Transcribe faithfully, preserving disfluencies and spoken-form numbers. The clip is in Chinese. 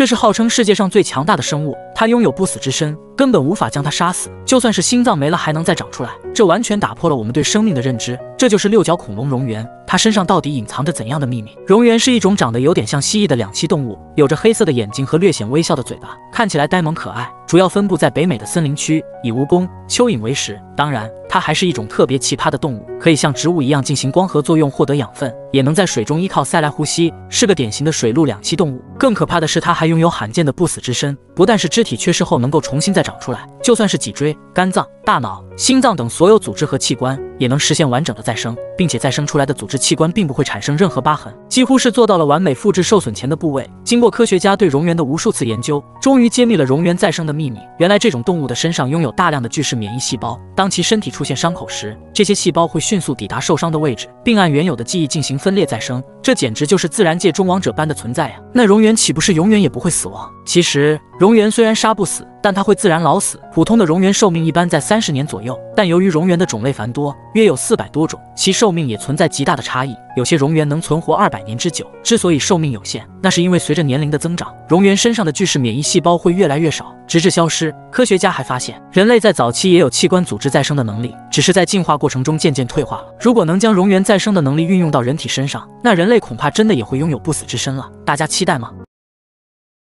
这是号称世界上最强大的生物，它拥有不死之身，根本无法将它杀死。就算是心脏没了，还能再长出来。这完全打破了我们对生命的认知。这就是六角恐龙蝾螈，它身上到底隐藏着怎样的秘密？蝾螈是一种长得有点像蜥蜴的两栖动物，有着黑色的眼睛和略显微笑的嘴巴，看起来呆萌可爱。主要分布在北美的森林区，以蜈蚣、蚯蚓为食。当然，它还是一种特别奇葩的动物，可以像植物一样进行光合作用获得养分，也能在水中依靠鳃来呼吸，是个典型的水陆两栖动物。更可怕的是，它还拥有罕见的不死之身，不但是肢体缺失后能够重新再长出来，就算是脊椎、肝脏、大脑、心脏等所有组织和器官，也能实现完整的再生，并且再生出来的组织器官并不会产生任何疤痕，几乎是做到了完美复制受损前的部位。经过科学家对蝾螈的无数次研究，终于揭秘了蝾螈再生的秘密。原来这种动物的身上拥有大量的巨噬免疫细胞，当其身体出现伤口时，这些细胞会迅速抵达受伤的位置，并按原有的记忆进行分裂再生。这简直就是自然界中王者般的存在呀！那蝾螈岂不是永远也不会死亡？其实蝾螈虽然杀不死，但它会自然老死。普通的蝾螈寿命一般在三十年左右，但由于蝾螈的种类繁多，约有四百多种，其寿命也存在极大的差异。有些蝾螈能存活二百年之久。之所以寿命有限，那是因为随着年龄的增长，蝾螈身上的巨噬免疫细胞会越来越少，直至消失。科学家还发现，人类在早期也有器官组织再生的能力，只是在进化过程中渐渐退化了。如果能将蝾螈再生的能力运用到人体身上，那人类恐怕真的也会拥有不死之身了。大家期待吗？